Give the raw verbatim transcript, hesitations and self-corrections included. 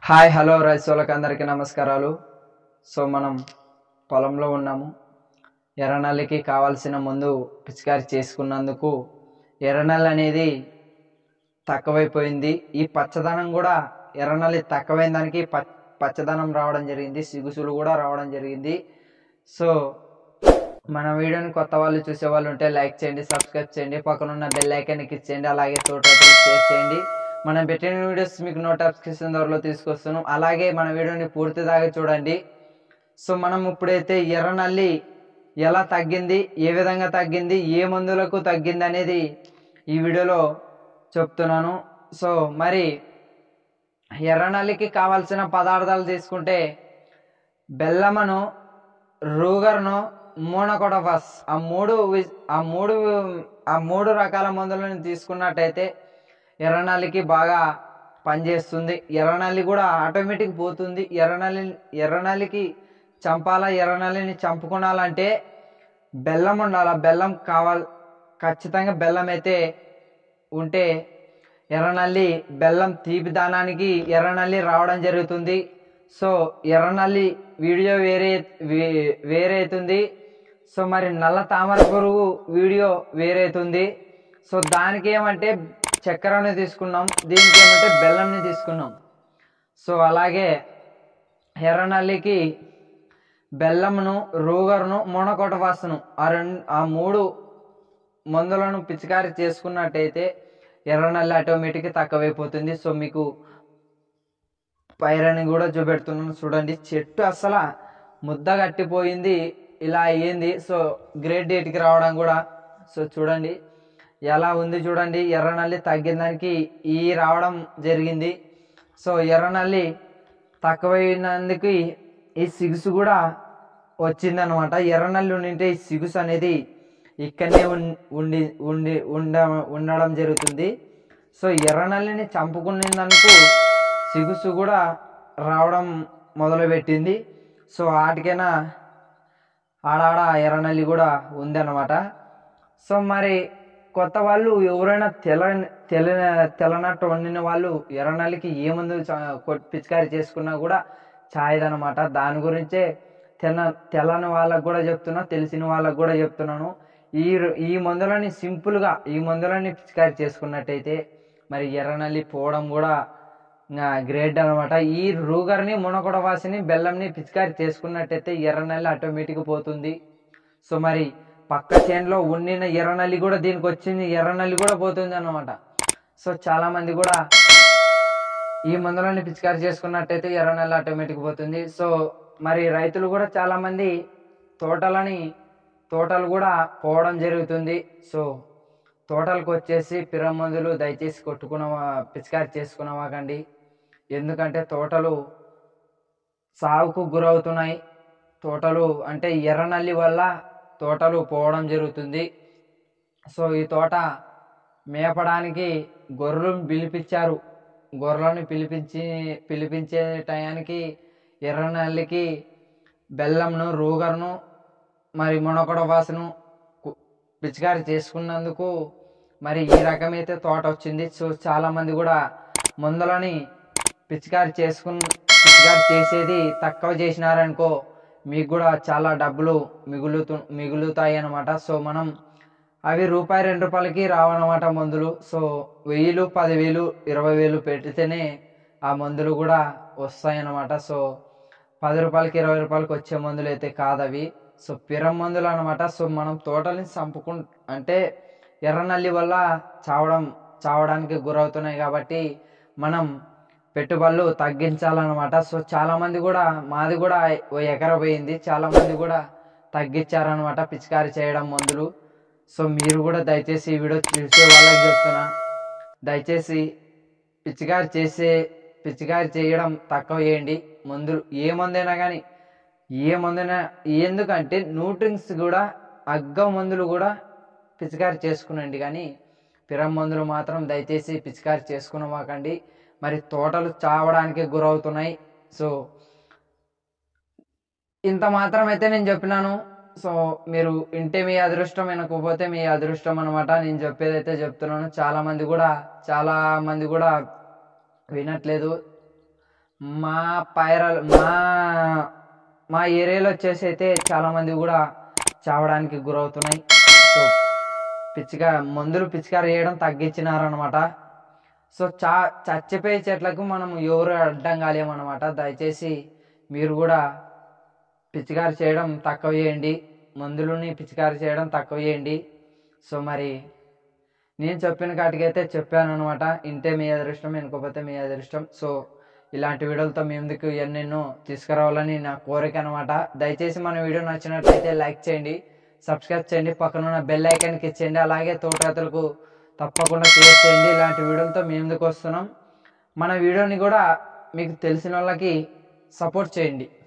Hi hello రైతులకు అందరికీ నమస్కారాలు. సో మనం పొలంలో ఉన్నాము. ఎర్రనల్లికి కావాల్సిన ముందు పిచికారి చేసుకున్నందుకు ఎర్రనల్లి అనేది తక్కువైపోయింది. ఈ పచ్చదనం కూడా ఎర్రనల్లి తక్కువైన దానికి ప పచ్చదనం రావడం జరిగింది, సిగుసులు కూడా రావడం జరిగింది. సో మన వీడియోని కొత్త వాళ్ళు చూసే వాళ్ళు ఉంటే లైక్ చేయండి, సబ్స్క్రైబ్ చేయండి, పక్కనున్న బెల్ ఐకాన్ క్లిక్ చేయండి, అలాగే తోట షేర్ చేయండి. మనం పెట్టిన వీడియోస్ మీకు నోటిఫికేషన్ ద్వారా తీసుకొస్తాను. అలాగే మన వీడియోని పూర్తి దాకా చూడండి. సో మనం ఇప్పుడైతే ఎర్రనల్లి ఎలా తగ్గింది, ఏ విధంగా తగ్గింది, ఏ మందులకు తగ్గింది అనేది ఈ వీడియోలో చెప్తున్నాను. సో మరి ఎర్రనల్లికి కావాల్సిన పదార్థాలు తీసుకుంటే బెల్లమను, రూగర్ను, మోనోకోటోఫాస్ ఆ మూడు ఆ మూడు ఆ మూడు రకాల మందులను తీసుకున్నట్టయితే ఎర్రనల్లికి బాగా పనిచేస్తుంది. ఎర్రనల్లి కూడా ఆటోమేటిక్ పోతుంది. ఎర్రనల్లి ఎర్రనల్లికి చంపాలా, ఎర్రనల్లిని చంపుకోవాలంటే బెల్లం ఉండాలి. బెల్లం కావాలి, ఖచ్చితంగా బెల్లం అయితే ఉంటే ఎర్రనల్లి బెల్లం తీపి దానానికి ఎర్రనల్లి రావడం జరుగుతుంది. సో ఎర్రనల్లి వీడియో వేరే వేరే అవుతుంది. సో మరి నల్ల తామర పురుగు వీడియో వేరే అవుతుంది. సో దానికి ఏమంటే చక్కెరని తీసుకున్నాం, దీనికి ఏమంటే బెల్లంని తీసుకున్నాం. సో అలాగే ఎర్రనల్లికి బెల్లంను, రూగర్ను, మోనోకోటోఫాస్ను ఆ రెండు ఆ మూడు మందులను పిచికారి చేసుకున్నట్టయితే ఎర్రనల్లి ఆటోమేటిక్ తక్కువైపోతుంది. సో మీకు పైరని కూడా చూపెడుతున్నాను చూడండి. చెట్టు అసలు ముద్ద కట్టిపోయింది, ఇలా అయ్యింది. సో గ్రేట్ డేట్కి రావడం కూడా సో చూడండి ఎలా ఉంది చూడండి. ఎర్రనల్లి తగ్గిన దానికి ఈ రావడం జరిగింది. సో ఎర్రనల్లి తక్కువైనందుకు ఈ సిగుసు కూడా వచ్చిందనమాట. ఎర్రనల్లి ఉండింటే ఈ సిగుసు అనేది ఇక్కడనే ఉండి ఉండి ఉండ ఉండడం జరుగుతుంది. సో ఎర్రనల్లిని చంపుకునేందుకు సిగుసు కూడా రావడం మొదలుపెట్టింది. సో వాటికైనా ఆడాడ ఎర్రనల్లి కూడా ఉంది అన్నమాట. సో మరి కొత్త వాళ్ళు ఎవరైనా తెల తెల తెల్లనట్టు వండిన వాళ్ళు ఎర్రనల్లికి ఏ మందు పిచికారి చేసుకున్నా కూడా చాయదనమాట. దాని గురించే తెల్ల తెల్లని వాళ్ళకు కూడా చెప్తున్నా, తెలిసిన వాళ్ళకు కూడా చెప్తున్నాను. ఈ ఈ మందులని సింపుల్గా ఈ మందులని పిచికారి చేసుకున్నట్టయితే మరి ఎర్రనల్లి పోవడం కూడా గ్రేట్ అనమాట. ఈ రూగర్ని, మోనోకోటోఫాస్ని, బెల్లంని పిచికారి చేసుకున్నట్టయితే ఎర్రనల్లి ఆటోమేటిక్ పోతుంది. సో మరి పక్క చేనులో ఉండిన ఎర్రనల్లి కూడా దీనికి వచ్చింది, ఎర్రనల్లి కూడా పోతుంది అన్నమాట. సో చాలా మంది కూడా ఈ మందులని పిచికారి చేసుకున్నట్టయితే ఎర్రనల్లి ఆటోమేటిక్ పోతుంది. సో మరి రైతులు కూడా చాలా మంది తోటలని తోటలు కూడా పోవడం జరుగుతుంది. సో తోటలకు వచ్చేసి పిర మందులు దయచేసి కొట్టుకున్న పిచికారి చేసుకున్నవాకండి. ఎందుకంటే తోటలు సాగుకు గురవుతున్నాయి. తోటలు అంటే ఎర్రనల్లి వల్ల తోటలు పోవడం జరుగుతుంది. సో ఈ తోట మేపడానికి గొర్రెలను పిలిపించారు. గొర్రెలను పిలిపించి పిలిపించే టయానికి ఎర్రనల్లికి బెల్లంను, రూగర్ను, మరి మోనోకోటోఫాస్ను పిచికారి చేసుకున్నందుకు మరి ఈ రకమైతే తోట వచ్చింది. సో చాలామంది కూడా మందులని పిచికారి చేసుకుని పిచికారి చేసేది తక్కువ చేసినారనుకో మీకు కూడా చాలా డబ్బులు మిగులుతు మిగులుతాయి అన్నమాట. సో మనం అవి రూపాయి రెండు రూపాయలకి రావన్నమాట మందులు. సో వెయ్యిలు, పదివేలు, ఇరవై వేలు పెడితేనే ఆ మందులు కూడా వస్తాయన్నమాట. సో పది రూపాయలకి ఇరవై రూపాయలకి వచ్చే మందులు అయితే కాదవి. సో పిరం మందులు అనమాట. సో మనం తోటని చంపుకు అంటే ఎర్రనల్లి వల్ల చావడం చావడానికి గురవుతున్నాయి కాబట్టి మనం పెట్టుబడులు తగ్గించాలన్నమాట. సో చాలా మంది కూడా మాది కూడా ఓ ఎకర పోయింది, చాలా మంది కూడా తగ్గించారనమాట పిచికారి చేయడం మందులు. సో మీరు కూడా దయచేసి ఈ వీడియో చూసే వాళ్ళకి చెప్తున్నా, దయచేసి పిచికారి చేసే పిచికారి చేయడం తక్కువ చేయండి. మందులు ఏ మందైనా కానీ ఏ మందైనా, ఎందుకంటే న్యూట్రిన్స్ కూడా అగ్గ మందులు కూడా పిచికారి చేసుకునండి, కానీ పిరం మందులు మాత్రం దయచేసి పిచికారి చేసుకునమాకండి. మరి తోటలు చావడానికి గురవుతున్నాయి. సో ఇంత మాత్రం అయితే నేను చెప్పినాను. సో మీరు ఇంటే మీ అదృష్టం, వినకపోతే మీ అదృష్టం అనమాట. నేను చెప్పేది అయితే చెప్తున్నాను. చాలా మంది కూడా చాలా మంది కూడా వినట్లేదు. మా పైరల్ మా మా ఏరియాలో వచ్చేసి అయితే చాలామంది కూడా చావడానికి గురవుతున్నాయి. సో పిచ్చికా మందులు పిచికారి చేయడం తగ్గించినారనమాట. సో చా చచ్చిపోయే చెట్లకు మనం ఎవరు అడ్డం కాలేమన్నమాట. దయచేసి మీరు కూడా పిచికారి చేయడం తక్కువ చేయండి, మందులని పిచికారి చేయడం తక్కువ చేయండి. సో మరి నేను చెప్పిన కాటికైతే చెప్పాను అనమాట. ఇంటే మీ అదృష్టం, వెనుకపోతే మీ అదృష్టం. సో ఇలాంటి వీడియోలతో మీ ముందుకు ఎన్నెన్నో తీసుకురావాలని నా కోరిక అనమాట. దయచేసి మన వీడియో నచ్చినట్లయితే లైక్ చేయండి, సబ్స్క్రైబ్ చేయండి, పక్కన ఉన్న బెల్ ఐకాన్కి ఇచ్చేయండి. అలాగే తోటతులకు తప్పకుండా షేర్ చేయండి. ఇలాంటి వీడియోలతో మీ ముందుకు వస్తున్నాం. మన వీడియోని కూడా మీకు తెలిసిన వాళ్ళకి సపోర్ట్ చేయండి.